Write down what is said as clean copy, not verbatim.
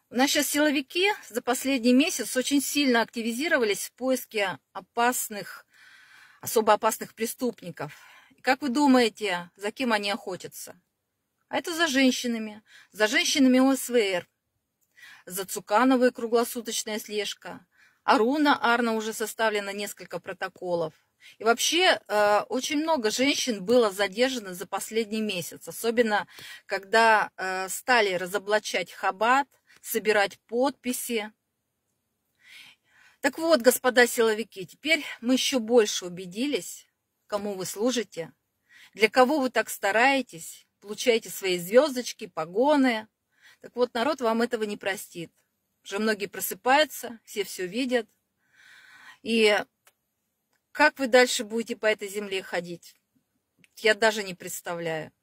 У нас сейчас силовики за последний месяц очень сильно активизировались в поиске особо опасных преступников. И как вы думаете, за кем они охотятся? А это за женщинами ОСВР, за Цукановой круглосуточная слежка. Арна уже составлено несколько протоколов. И вообще очень много женщин было задержано за последний месяц, особенно когда стали разоблачать Хаббат, собирать подписи. Так вот, господа силовики, теперь мы еще больше убедились, кому вы служите, для кого вы так стараетесь, получаете свои звездочки, погоны. Так вот, народ вам этого не простит. Уже многие просыпаются, все видят. И как вы дальше будете по этой земле ходить, я даже не представляю.